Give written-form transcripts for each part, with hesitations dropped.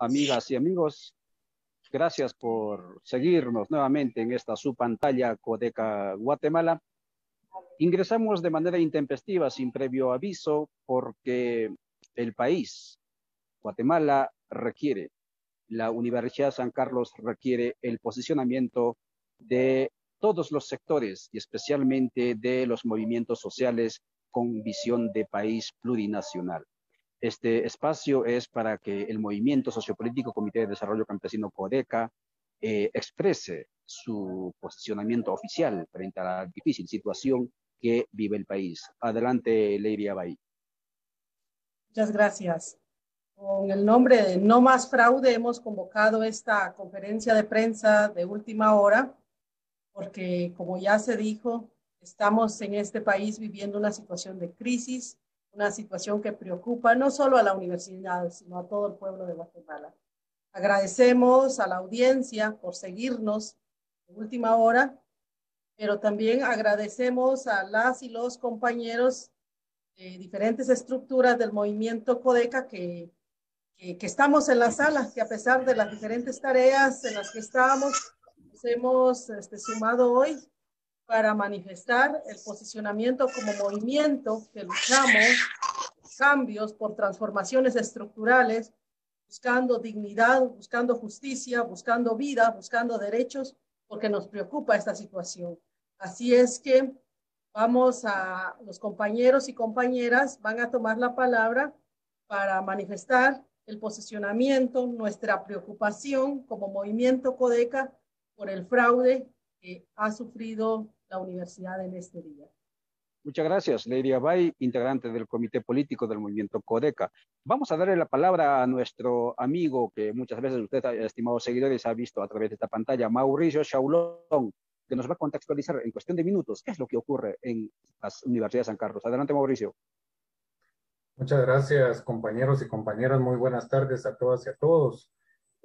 amigas y amigos. Gracias por seguirnos nuevamente en esta su pantalla Codeca Guatemala. Ingresamos de manera intempestiva, sin previo aviso, porque el país, Guatemala, requiere, la Universidad San Carlos requiere el posicionamiento de todos los sectores y especialmente de los movimientos sociales con visión de país plurinacional. Este espacio es para que el movimiento sociopolítico Comité de Desarrollo Campesino CODECA exprese su posicionamiento oficial frente a la difícil situación que vive el país. Adelante, Leiria Bay. Muchas gracias. Con el nombre de No Más Fraude hemos convocado esta conferencia de prensa de última hora porque, como ya se dijo, estamos en este país viviendo una situación de crisis, una situación que preocupa no solo a la universidad, sino a todo el pueblo de Guatemala. Agradecemos a la audiencia por seguirnos en última hora, pero también agradecemos a las y los compañeros de diferentes estructuras del movimiento CODECA que estamos en la sala, que a pesar de las diferentes tareas en las que estábamos, nos hemos sumado hoy para manifestar el posicionamiento como movimiento que luchamos cambios por transformaciones estructurales, buscando dignidad, buscando justicia, buscando vida, buscando derechos, porque nos preocupa esta situación. Así es que los compañeros y compañeras van a tomar la palabra para manifestar el posicionamiento, nuestra preocupación como movimiento CODECA por el fraude que ha sufrido la universidad en este día. Muchas gracias, Leiria Bay, integrante del Comité Político del Movimiento CODECA. Vamos a darle la palabra a nuestro amigo, que muchas veces usted, estimados seguidores, ha visto a través de esta pantalla, Mauricio Shaulón, que nos va a contextualizar en cuestión de minutos qué es lo que ocurre en las universidades de San Carlos. Adelante, Mauricio. Muchas gracias, compañeros y compañeras. Muy buenas tardes a todas y a todos.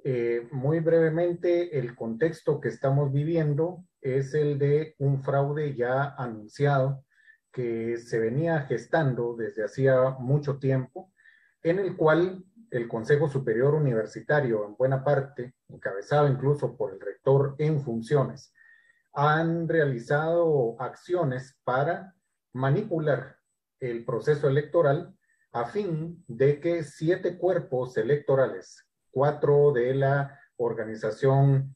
Muy brevemente, el contexto que estamos viviendo es el de un fraude ya anunciado que se venía gestando desde hacía mucho tiempo, en el cual el Consejo Superior Universitario, en buena parte, encabezado incluso por el rector en funciones, han realizado acciones para manipular el proceso electoral a fin de que 7 cuerpos electorales, 4 de la organización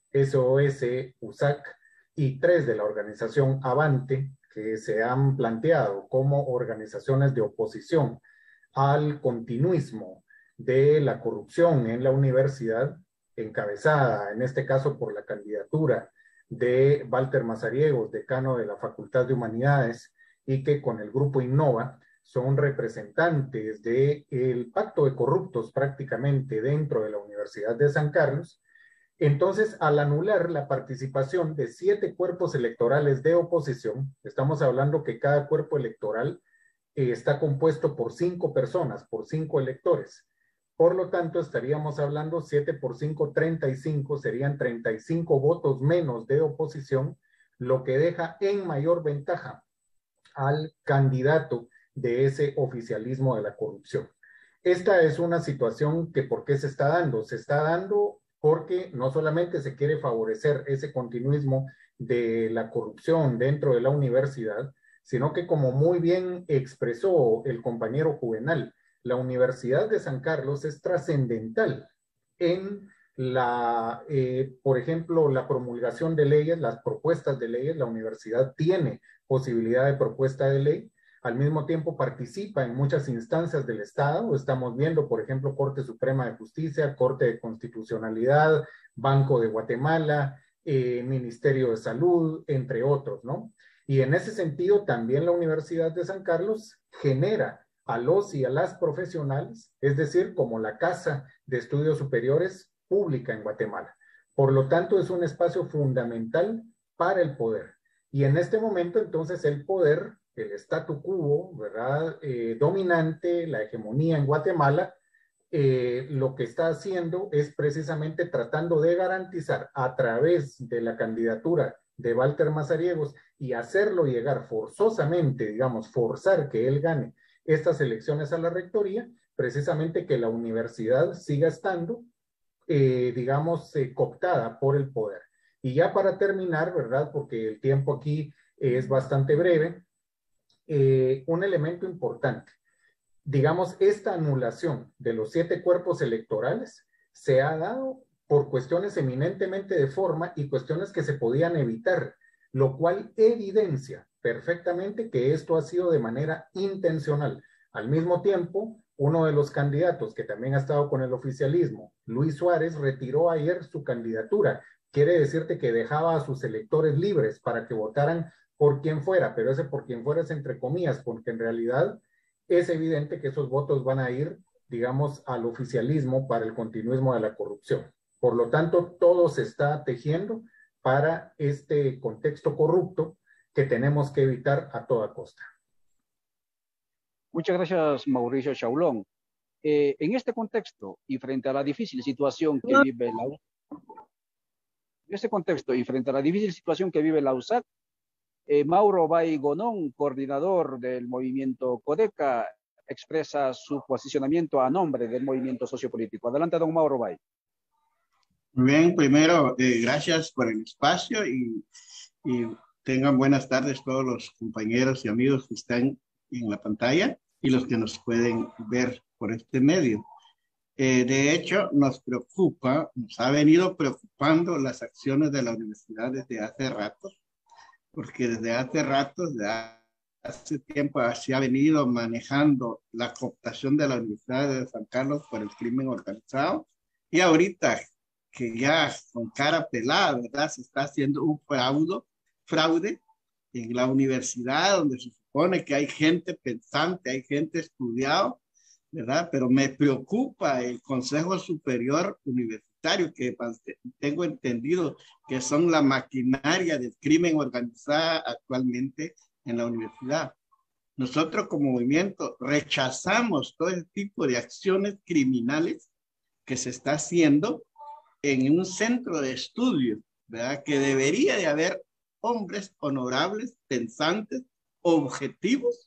SOS-USAC y 3 de la organización Avante, que se han planteado como organizaciones de oposición al continuismo de la corrupción en la universidad, encabezada en este caso por la candidatura de Walter Mazariegos, decano de la Facultad de Humanidades, y que con el grupo Innova son representantes del pacto de corruptos prácticamente dentro de la Universidad de San Carlos. Entonces, al anular la participación de 7 cuerpos electorales de oposición, estamos hablando que cada cuerpo electoral está compuesto por 5 personas, por 5 electores. Por lo tanto, estaríamos hablando 7 por 5, 35, serían 35 votos menos de oposición, lo que deja en mayor ventaja al candidato de ese oficialismo de la corrupción. Esta es una situación que, ¿por qué se está dando? Se está dando porque no solamente se quiere favorecer ese continuismo de la corrupción dentro de la universidad, sino que, como muy bien expresó el compañero Juvenal, la Universidad de San Carlos es trascendental en por ejemplo, la promulgación de leyes, las propuestas de leyes. La universidad tiene posibilidad de propuesta de ley, al mismo tiempo participa en muchas instancias del Estado. Estamos viendo, por ejemplo, Corte Suprema de Justicia, Corte de Constitucionalidad, Banco de Guatemala, Ministerio de Salud, entre otros, ¿no? Y en ese sentido, también la Universidad de San Carlos genera a los y a las profesionales, es decir, como la Casa de Estudios Superiores pública en Guatemala. Por lo tanto, es un espacio fundamental para el poder. Y en este momento, entonces, el poder, el statu quo, ¿verdad? Dominante, la hegemonía en Guatemala, lo que está haciendo es precisamente tratando de garantizar a través de la candidatura de Walter Mazariegos y hacerlo llegar forzosamente, digamos, forzar que él gane estas elecciones a la rectoría, precisamente que la universidad siga estando digamos, cooptada por el poder. Y ya para terminar, ¿verdad? Porque el tiempo aquí es bastante breve, un elemento importante. Digamos, esta anulación de los 7 cuerpos electorales se ha dado por cuestiones eminentemente de forma y cuestiones que se podían evitar, lo cual evidencia perfectamente que esto ha sido de manera intencional. Al mismo tiempo, uno de los candidatos que también ha estado con el oficialismo, Luis Suárez, retiró ayer su candidatura. Quiere decirte que dejaba a sus electores libres para que votaran por quien fuera, pero ese por quien fuera es entre comillas, porque en realidad es evidente que esos votos van a ir, digamos, al oficialismo para el continuismo de la corrupción. Por lo tanto, todo se está tejiendo para este contexto corrupto que tenemos que evitar a toda costa. Muchas gracias, Mauricio Chaulón. En este contexto y frente a la difícil situación que vive la USAC, Mauro Bay Gonón, coordinador del movimiento Codeca, expresa su posicionamiento a nombre del movimiento sociopolítico. Adelante, don Mauro Bay. Bien, primero, gracias por el espacio y tengan buenas tardes todos los compañeros y amigos que están en la pantalla y los que nos pueden ver por este medio. De hecho, nos ha venido preocupando las acciones de la universidad desde hace rato, porque desde hace rato, hace tiempo, se ha venido manejando la cooptación de la Universidad de San Carlos por el crimen organizado, y ahorita que ya con cara pelada, ¿verdad? Se está haciendo un fraude en la universidad, donde se supone que hay gente pensante, hay gente estudiada, ¿verdad? Pero me preocupa el Consejo Superior Universitario, que tengo entendido que son la maquinaria del crimen organizado actualmente en la universidad. Nosotros como movimiento rechazamos todo ese tipo de acciones criminales que se está haciendo en un centro de estudio, ¿verdad? Que debería de haber hombres honorables, pensantes, objetivos,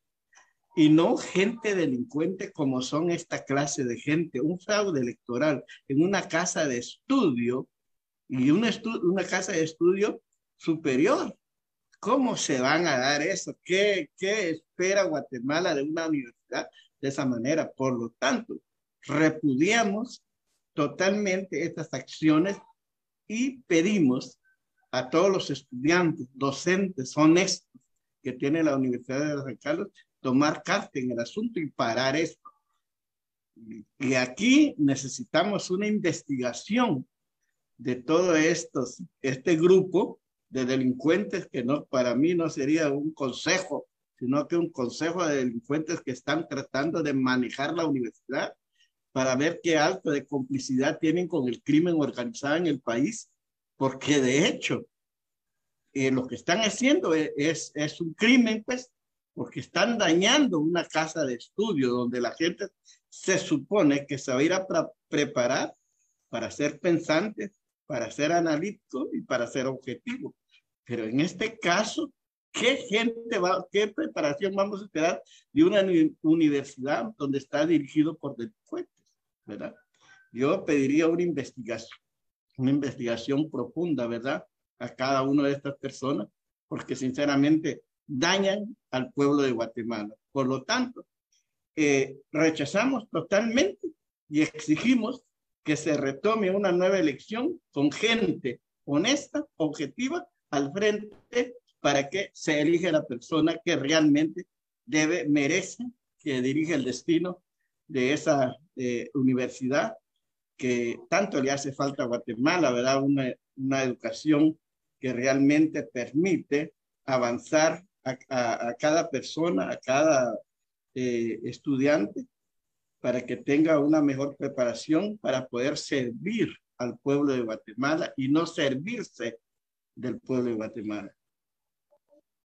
y no gente delincuente como son esta clase de gente. Un fraude electoral en una casa de estudio y una casa de estudio superior. ¿Cómo se van a dar eso? ¿Qué espera Guatemala de una universidad de esa manera? Por lo tanto, repudiamos totalmente estas acciones y pedimos a todos los estudiantes, docentes honestos que tiene la Universidad de San Carlos tomar carta en el asunto y parar esto. Y aquí necesitamos una investigación de todo este grupo de delincuentes que no, para mí no sería un consejo, sino que un consejo de delincuentes que están tratando de manejar la universidad para ver qué alto de complicidad tienen con el crimen organizado en el país, porque de hecho lo que están haciendo es un crimen, pues, porque están dañando una casa de estudio donde la gente se supone que se va a ir a preparar para ser pensante, para ser analítico y para ser objetivo. Pero en este caso, ¿qué preparación vamos a esperar de una universidad donde está dirigido por delincuentes, ¿verdad? Yo pediría una investigación profunda, ¿verdad? A cada una de estas personas, porque sinceramente dañan al pueblo de Guatemala. Por lo tanto, rechazamos totalmente y exigimos que se retome una nueva elección con gente honesta, objetiva, al frente, para que se elija la persona que realmente merece que dirija el destino de esa universidad que tanto le hace falta a Guatemala, ¿verdad? Una educación que realmente permite avanzar a cada persona, a cada estudiante, para que tenga una mejor preparación para poder servir al pueblo de Guatemala y no servirse del pueblo de Guatemala.